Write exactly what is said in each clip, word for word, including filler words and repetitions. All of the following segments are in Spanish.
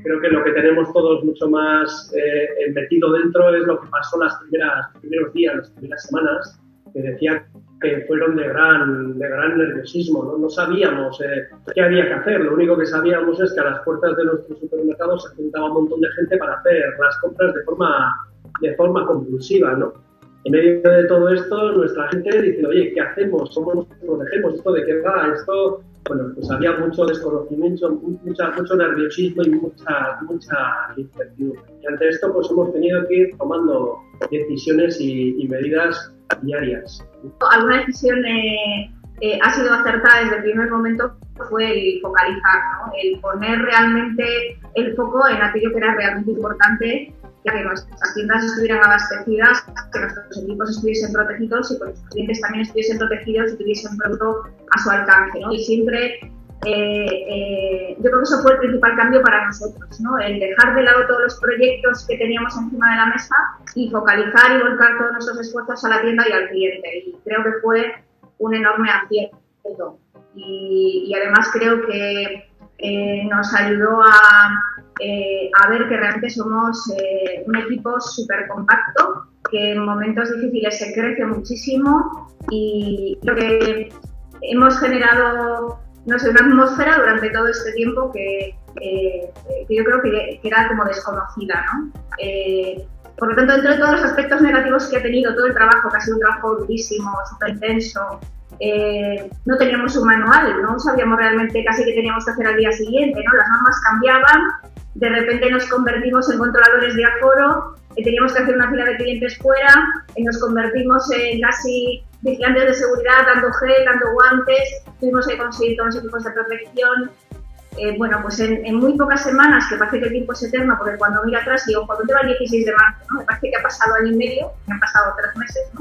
creo que lo que tenemos todos mucho más eh, metido dentro es lo que pasó las primeras, los primeros días, las primeras semanas, que decía que fueron de gran, de gran nerviosismo, ¿no? No sabíamos eh, qué había que hacer, lo único que sabíamos es que a las puertas de nuestros supermercados se juntaba un montón de gente para hacer las compras de forma, de forma compulsiva, ¿no? En medio de todo esto, nuestra gente dice, oye, ¿qué hacemos? ¿Cómo nos protegemos? ¿Esto de qué va? Esto, bueno, pues había mucho desconocimiento, mucha, mucho nerviosismo y mucha, mucha incertidumbre. Y ante esto, pues hemos tenido que ir tomando decisiones y, y medidas diarias. Alguna decisión eh, eh, ha sido acertada desde el primer momento fue el focalizar, ¿no? El poner realmente el foco en aquello que era realmente importante, que nuestras tiendas estuvieran abastecidas, que nuestros equipos estuviesen protegidos y que los clientes también estuviesen protegidos y tuviesen producto a su alcance, ¿no? Y siempre, eh, eh, yo creo que eso fue el principal cambio para nosotros, ¿no? El dejar de lado todos los proyectos que teníamos encima de la mesa y focalizar y volcar todos nuestros esfuerzos a la tienda y al cliente. Y creo que fue un enorme acierto. Y, y además creo que eh, nos ayudó a Eh, a ver que realmente somos eh, un equipo súper compacto, que en momentos difíciles se crece muchísimo y creo que hemos generado, no sé, una atmósfera durante todo este tiempo que, eh, que yo creo que, que era como desconocida, ¿no? Eh, por lo tanto, dentro de todos los aspectos negativos que ha tenido todo el trabajo, que ha sido un trabajo durísimo, súper intenso, Eh, no teníamos un manual, no sabíamos realmente casi qué teníamos que hacer al día siguiente, ¿no? Las normas cambiaban, de repente nos convertimos en controladores de aforo, eh, teníamos que hacer una fila de clientes fuera, eh, nos convertimos en casi vigilantes de seguridad, dando gel, dando guantes, tuvimos que conseguir todos los equipos de protección. Eh, bueno, pues en, en muy pocas semanas, que parece que el tiempo es eterno, porque cuando miro atrás digo, cuando te va el dieciséis de marzo, ¿no? Me parece que ha pasado año y medio, me han pasado tres meses, ¿no?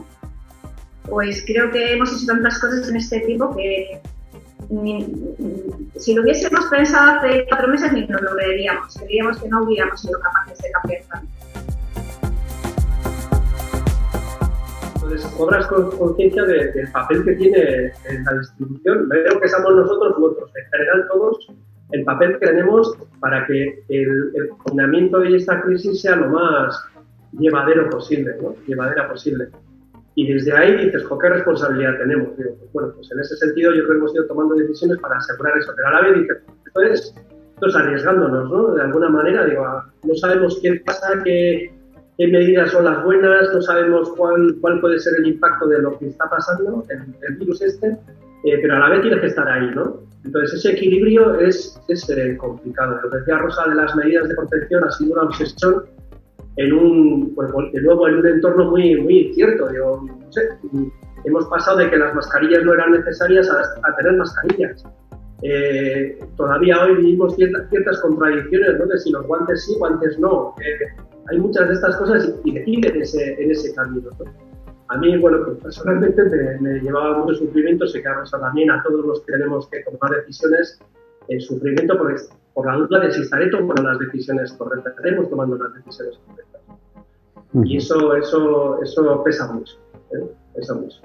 Pues creo que hemos hecho tantas cosas en este tiempo que ni, si lo hubiésemos pensado hace cuatro meses ni nos lo creeríamos, creeríamos que no hubiéramos sido capaces de cambiar tanto. Entonces, cobras conciencia de, del papel que tiene en la distribución. Veo que somos nosotros u otros, en general todos, el papel que tenemos para que el, el confinamiento y esta crisis sea lo más llevadero posible, ¿no? Llevadera posible. Y desde ahí dices, jo, ¿qué responsabilidad tenemos? Digo, pues bueno, pues en ese sentido yo creo que hemos ido tomando decisiones para asegurar eso. Pero a la vez dices, esto es, esto es arriesgándonos, ¿no? De alguna manera, digo, no sabemos qué pasa, qué, qué medidas son las buenas, no sabemos cuál, cuál puede ser el impacto de lo que está pasando, el, el virus este, eh, pero a la vez tienes que estar ahí, ¿no? Entonces ese equilibrio es, es eh, complicado. Lo que decía Rosa de las medidas de protección ha sido una obsesión en un, bueno, de nuevo, en un entorno muy, muy incierto. Digo, no sé, hemos pasado de que las mascarillas no eran necesarias a, a tener mascarillas. Eh, todavía hoy vivimos ciertas, ciertas contradicciones, ¿no? De si los guantes sí, guantes no. Eh, hay muchas de estas cosas y deciden en ese, en ese camino, ¿no? A mí, bueno, pues personalmente me, me llevaba mucho sufrimiento, sé que a Rosa también, a todos los que tenemos que tomar decisiones, el sufrimiento por, por la duda de si estaré tomando las decisiones correctas, estaremos tomando las decisiones correctas. Uh-huh. Y eso, eso, eso pesa mucho, ¿eh? Pesa mucho.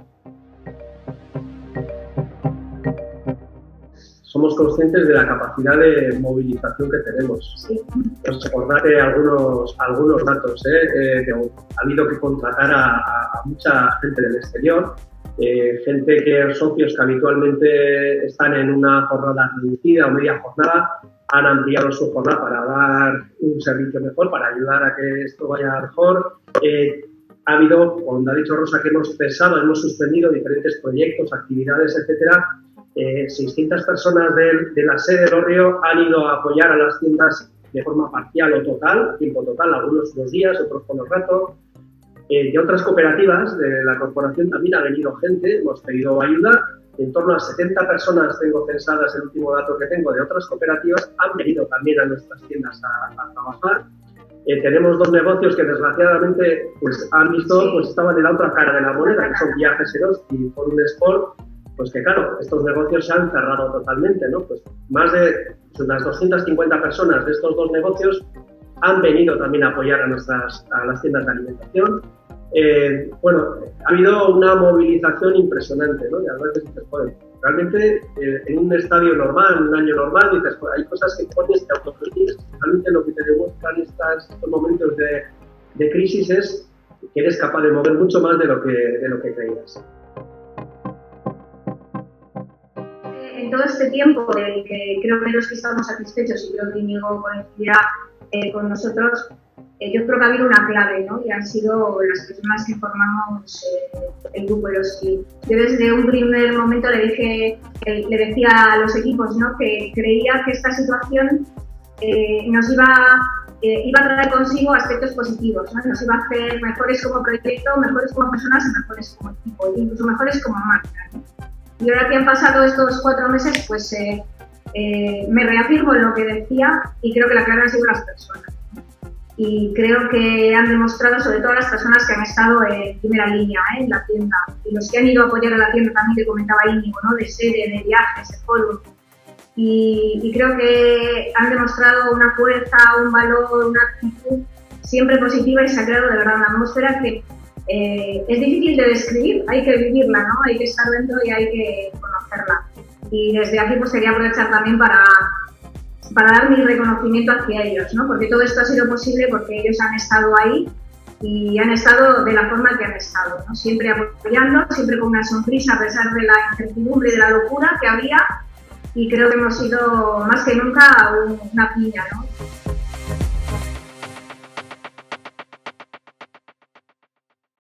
Somos conscientes de la capacidad de movilización que tenemos. Sí. Pues por darte algunos, algunos datos, ¿eh? Eh, que ha habido que contratar a, a mucha gente del exterior, eh, gente que socios que habitualmente están en una jornada reducida o media jornada, han ampliado su jornada para dar un servicio mejor, para ayudar a que esto vaya mejor. Eh, ha habido, como ha dicho Rosa, que hemos cesado, hemos suspendido diferentes proyectos, actividades, etcétera. Eh, seiscientas personas de, de la sede de Orrio han ido a apoyar a las tiendas de forma parcial o total, tiempo total, algunos unos días, otros por los ratos. Eh, de otras cooperativas de la corporación también ha venido gente, hemos pedido ayuda. En torno a setenta personas tengo censadas, el último dato que tengo, de otras cooperativas, han venido también a nuestras tiendas a, a trabajar. Eh, tenemos dos negocios que desgraciadamente pues, han visto, pues estaban en la otra cara de la moneda, que son Viajes Eroski y Forum Sport. Pues que claro, estos negocios se han cerrado totalmente, ¿no? Pues más de pues unas doscientas cincuenta personas de estos dos negocios han venido también a apoyar a nuestras a las tiendas de alimentación. eh, bueno, ha habido una movilización impresionante, ¿no? Y a veces dices, joder, realmente eh, en un estadio normal, en un año normal, dices, joder, hay cosas que pones, te autocriticas. Realmente lo que te demuestran estas, estos momentos de, de crisis es que eres capaz de mover mucho más de lo que, de lo que creías. En todo este tiempo, del que creo menos que estamos satisfechos y creo que Íñigo coincidirá eh, con nosotros, eh, yo creo que ha habido una clave, ¿no? Y han sido las personas que formamos eh, el grupo Eroski. Yo desde un primer momento le dije, eh, le decía a los equipos, ¿no? Que creía que esta situación eh, nos iba, eh, iba a traer consigo aspectos positivos, ¿no? Nos iba a hacer mejores como proyecto, mejores como personas y mejores como equipo, incluso mejores como marca, ¿no? Y ahora que han pasado estos cuatro meses, pues eh, eh, me reafirmo en lo que decía y creo que la clave han sido las personas. Y creo que han demostrado, sobre todo las personas que han estado en primera línea, ¿eh? En la tienda, y los que han ido a apoyar a la tienda también, que comentaba Íñigo, ¿no? De sede, de viajes, de foro. Y, y creo que han demostrado una fuerza, un valor, una actitud siempre positiva y se ha creado de verdad una atmósfera que Eh, es difícil de describir, hay que vivirla, ¿no? Hay que estar dentro y hay que conocerla. Y desde aquí pues quería aprovechar también para, para dar mi reconocimiento hacia ellos, ¿no? Porque todo esto ha sido posible porque ellos han estado ahí y han estado de la forma que han estado, ¿no? Siempre apoyando, siempre con una sonrisa a pesar de la incertidumbre y de la locura que había, y creo que hemos sido más que nunca una piña, ¿no?